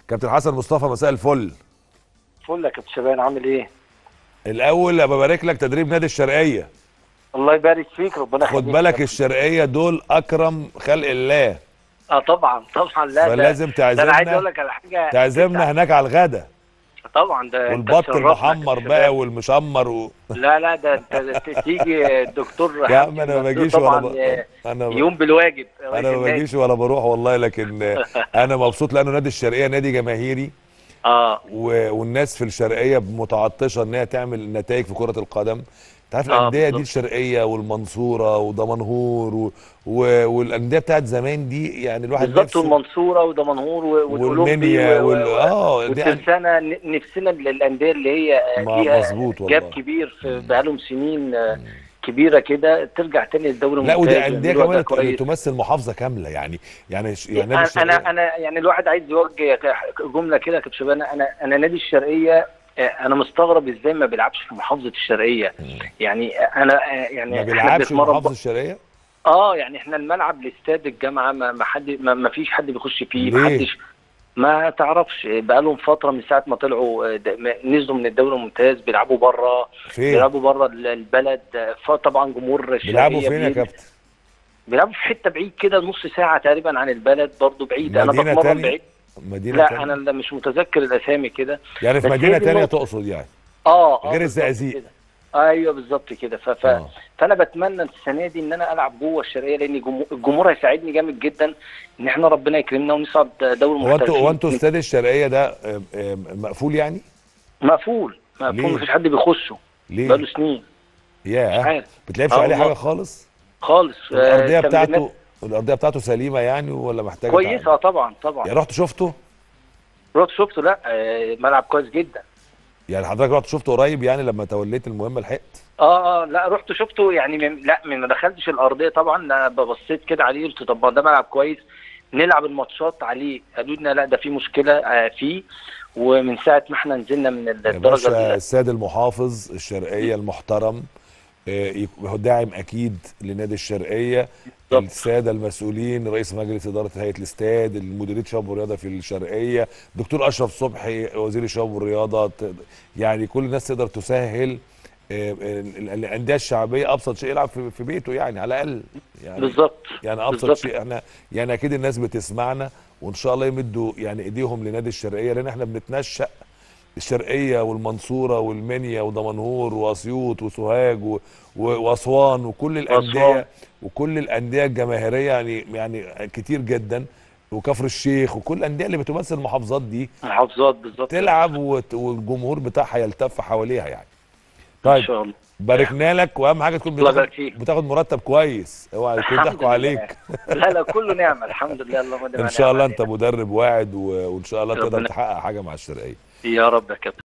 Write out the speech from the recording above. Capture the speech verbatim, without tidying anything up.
كابتن حسن مصطفى، مساء الفل. فل يا كابتن شبان، عامل ايه؟ الاول ببارك لك تدريب نادي الشرقيه. الله يبارك فيك، ربنا يخليك. خد بالك الشرقيه دول اكرم خلق الله. اه طبعا طبعا. لا فلازم ده ده انا عايز اقول تعزمنا، لك على حاجه. تعزمنا هناك على الغدا. طبعا ده انت والبط تشرفنا يا المحمر كابتن بقى شبان. والمشمر و... لا لا ده انت تيجي الدكتور يا حمدي عم انا ما المندوب باجيش ولا طبعا. ب... انا ب... يوم بالواجب رئيس انا ما النادي. باجيش ولا بروح والله، لكن انا مبسوط لانه نادي الشرقيه نادي جماهيري. اه و... والناس في الشرقيه متعطشه ان هي تعمل نتائج في كره القدم. انت عارف اه الانديه دي بالظبط الشرقيه والمنصوره ودمنهور و... و... والانديه بتاعت زمان دي، يعني الواحد بالظبط. نفسه. والمنصوره ودمنهور والاولمبي والمنيا و- وال و- و- اه دي أن... والترسانه. ن- نفسنا الانديه اللي هي ما ليها مظبوط جاب والله. كبير في مم. بقالهم سنين مم. كبيره كده، ترجع تاني للدوري لا، ودي الممتاز انديه ويعملوا اداء كمان كويس. تمثل محافظه كامله، يعني يعني يعني نادي انا الشرقيه. انا يعني الواحد عايز يوجه جمله كده يا كابتن شباب. انا انا نادي الشرقيه، انا مستغرب ازاي ما بيلعبش في محافظه الشرقيه. مم. يعني انا يعني ما احنا بيلعبش في بنتمرن محافظه ب... الشرقيه. اه يعني احنا الملعب لاستاد الجامعه ما ما حد ما, ما فيش حد بيخش فيه، ما ليه؟ حدش. ما تعرفش بقالهم فتره من ساعه ما طلعوا نزلوا من الدوري الممتاز بيلعبوا بره. فين؟ بيلعبوا بره البلد. طبعا جمهور الشرقيه بيلعبوا فين يا بيجي. كابتن؟ بيلعبوا في حته بعيد كده، نص ساعه تقريبا عن البلد، برضو بعيد. انا مدينه بتمرن تانية؟ بعيد. مدينه لا تانية؟ انا لا مش متذكر الاسامي كده. يعني في بس هي مدينه دي تانية النقطة. تقصد يعني؟ اه اه غير بالظبط الزقازيق. كده. ايوه بالظبط كده. ف... ف... اه فانا بتمنى السنه دي ان انا العب جوه الشرقيه، لان الجمهور, الجمهور هيساعدني جامد جدا ان احنا ربنا يكرمنا ونصعد دوري هو انتوا هو المحترفين. انتوا استاد الشرقيه ده آم، آم، مقفول يعني؟ مقفول مقفول، ليه؟ مفيش حد بيخشه ليه؟ بقاله سنين. مش ياه، عارف. بتلعبش اه عليه حاجه والله خالص؟ خالص. آه والارضيه تمرينات بتاعته الارضيه بتاعته سليمه يعني ولا محتاجه تعب؟ كويسه. اه طبعا طبعا. يعني رحت شفته؟ رحت شفته. لا آه ملعب كويس جدا. يعني حضرتك رحت شفته قريب يعني لما توليت المهمه لحقت؟ اه اه لا رحت شفته يعني من لا من ما دخلتش الارضيه طبعا. انا ببصيت كده عليه قلت طب ما ده ملعب كويس نلعب الماتشات عليه. قالوا لنا لا ده في مشكله آه فيه. ومن ساعه ما احنا نزلنا من يا الدرجه باشا، ال- السيد المحافظ الشرقيه المحترم آه، يكون داعم اكيد لنادي الشرقيه. بالظبط. الساده المسؤولين، رئيس مجلس اداره هيئه الاستاد، المديريه الشباب والرياضه في الشرقيه، دكتور اشرف صبحي وزير الشباب والرياضه، ت- يعني كل الناس تقدر تسهل. آه، ال- الانديه الشعبيه ابسط شيء يلعب في في بيته يعني على الاقل. يعني بالظبط يعني ابسط بالظبط. شيء احنا، يعني اكيد الناس بتسمعنا، وان شاء الله يمدوا يعني ايديهم لنادي الشرقيه، لان احنا بنتنشأ الشرقيه والمنصوره والمنيا ودمنهور واسيوط وسوهاج و- و- واسوان وكل اسوان. الانديه، وكل الانديه الجماهيريه يعني يعني كتير جدا، وكفر الشيخ وكل الانديه اللي بتمثل المحافظات دي محافظات بالظبط. تلعب وت- والجمهور بتاعها يلتف حواليها يعني. ان طيب، شاء الله. باركنا لك، واهم حاجه تكون الله بتاخد يبارك فيك. بتاخد مرتب كويس، اوعى يكون الحمد ضحكوا لله. عليك. لا لا كله نعمه الحمد لله، اللهم ان نعم شاء الله انت علينا. مدرب واعد و- وان شاء الله تقدر ربنا تحقق حاجه مع الشرقيه. يا رب يا كابتن.